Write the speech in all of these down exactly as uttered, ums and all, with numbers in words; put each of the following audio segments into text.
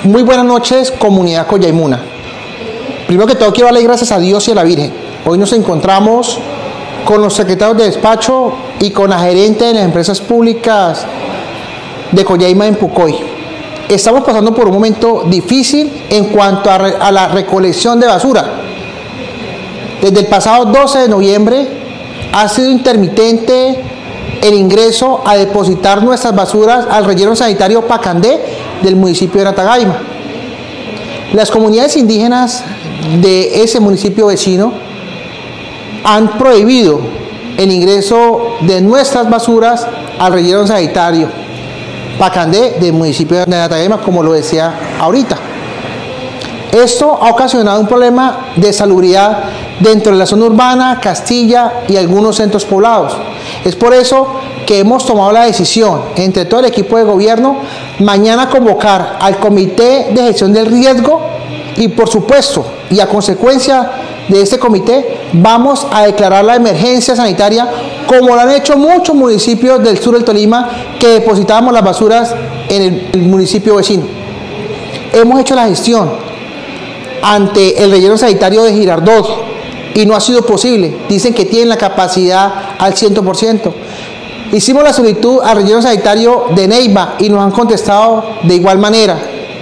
Muy buenas noches, comunidad Collaymuna. Primero que todo quiero darle gracias a Dios y a la Virgen. Hoy nos encontramos con los secretarios de despacho y con la gerente de las empresas públicas de Collaima en Pucoy. Estamos pasando por un momento difícil en cuanto a, re, a la recolección de basura. Desde el pasado doce de noviembre ha sido intermitente el ingreso a depositar nuestras basuras al relleno sanitario Pacandé del municipio de Natagaima. Las comunidades indígenas de ese municipio vecino han prohibido el ingreso de nuestras basuras al relleno sanitario Pacandé del municipio de Natagaima, como lo decía ahorita. Esto ha ocasionado un problema de salubridad dentro de la zona urbana, Castilla y algunos centros poblados. Es por eso que hemos tomado la decisión, entre todo el equipo de gobierno, mañana convocar al Comité de Gestión del Riesgo y, por supuesto, y a consecuencia de este comité, vamos a declarar la emergencia sanitaria, como lo han hecho muchos municipios del sur del Tolima que depositábamos las basuras en el, el municipio vecino. Hemos hecho la gestión ante el relleno sanitario de Girardot y no ha sido posible. Dicen que tienen la capacidad al cien por ciento. Hicimos la solicitud al relleno sanitario de Neiva y nos han contestado de igual manera.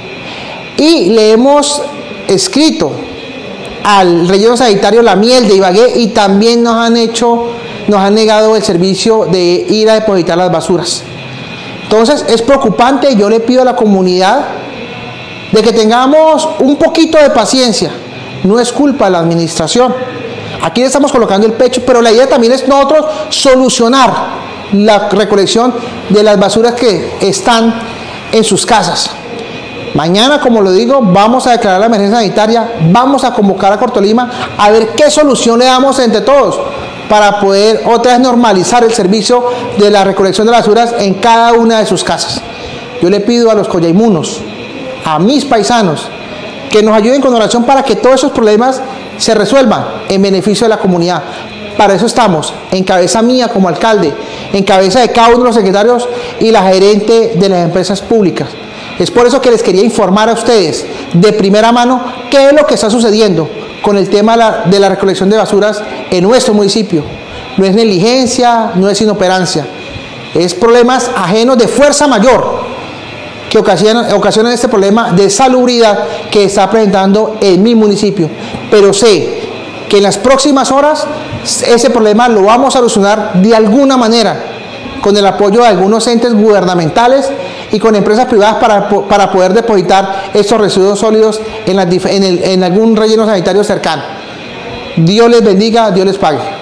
Y le hemos escrito al relleno sanitario La Miel de Ibagué y también nos han hecho, nos han negado el servicio de ir a depositar las basuras. Entonces es preocupante. Yo le pido a la comunidad de que tengamos un poquito de paciencia. No es culpa de la administración. Aquí le estamos colocando el pecho, pero la idea también es nosotros solucionar la recolección de las basuras que están en sus casas. Mañana, como lo digo, vamos a declarar la emergencia sanitaria, vamos a convocar a Cortolima a ver qué solución le damos entre todos para poder otra vez normalizar el servicio de la recolección de basuras en cada una de sus casas. Yo le pido a los collaymunos, a mis paisanos, que nos ayuden con oración para que todos esos problemas se resuelvan en beneficio de la comunidad. Para eso estamos, en cabeza mía como alcalde, en cabeza de cada uno de los secretarios y la gerente de las empresas públicas. Es por eso que les quería informar a ustedes de primera mano qué es lo que está sucediendo con el tema de la, de la recolección de basuras en nuestro municipio. No es negligencia, no es inoperancia, es problemas ajenos de fuerza mayor que ocasionan, ocasionan este problema de salubridad que está presentando en mi municipio. Pero sé que en las próximas horas ese problema lo vamos a solucionar de alguna manera con el apoyo de algunos entes gubernamentales y con empresas privadas para, para poder depositar estos residuos sólidos en, la, en, el, en algún relleno sanitario cercano. Dios les bendiga, Dios les pague.